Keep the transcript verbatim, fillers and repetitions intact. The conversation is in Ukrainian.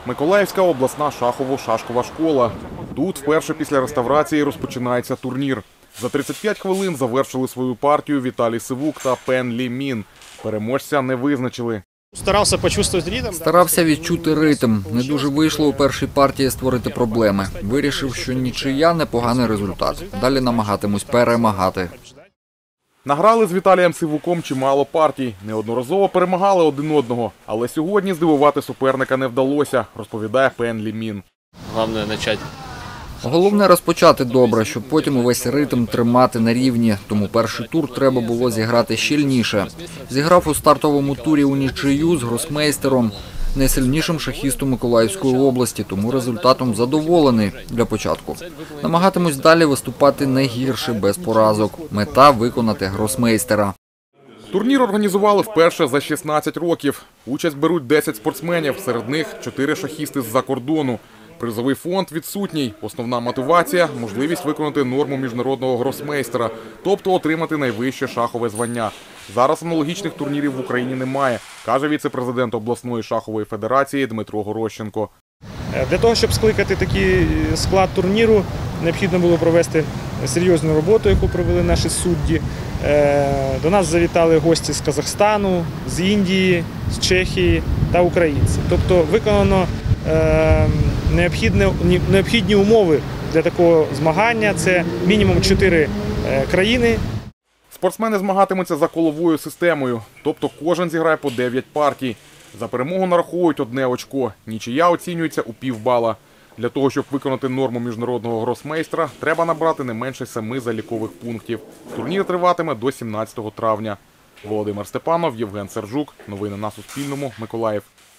Миколаївська обласна шахово-шашкова школа. Тут вперше після реставрації розпочинається турнір. За тридцять п'ять хвилин завершили свою партію Віталій Сивук та Пен Лі Мін. Переможця не визначили. Старався почувствувати ритм. Старався відчути ритм. Не дуже вийшло у першій партії створити проблеми. Вирішив, що нічия – непоганий результат. Далі намагатимусь перемагати. Награли з Віталієм Сивуком чимало партій. Неодноразово перемагали один одного. Але сьогодні здивувати суперника не вдалося, розповідає Пен Лі Мін. Головне почати. Головне розпочати добре, щоб потім увесь ритм тримати на рівні. Тому перший тур треба було зіграти щільніше. Зіграв у стартовому турі у нічию з гросмейстером, найсильнішим шахістом Миколаївської області, тому результатом задоволений для початку. Намагатимусь далі виступати не гірше, без поразок. Мета – виконати гросмейстера. Турнір організували вперше за шістнадцять років. Участь беруть десять спортсменів, серед них чотири шахісти з-за кордону. Призовий фонд відсутній. Основна мотивація – можливість виконати норму міжнародного гросмейстера, тобто отримати найвище шахове звання. Зараз аналогічних турнірів в Україні немає, каже віце-президент обласної шахової федерації Дмитро Горощенко. Для того, щоб скликати такий склад турніру, необхідно було провести серйозну роботу, яку провели наші судді. До нас завітали гості з Казахстану, з Індії, з Чехії та українці. Тобто виконано необхідні, необхідні умови для такого змагання. Це мінімум чотири країни. Спортсмени змагатимуться за коловою системою, тобто кожен зіграє по дев'ять партій. За перемогу нараховують одне очко, нічия оцінюється у півбала. Для того, щоб виконати норму міжнародного гросмейстера, треба набрати не менше семи залікових пунктів. Турнір триватиме до сімнадцятого травня. Володимир Степанов, Євген Сержук. Новини на Суспільному. Миколаїв.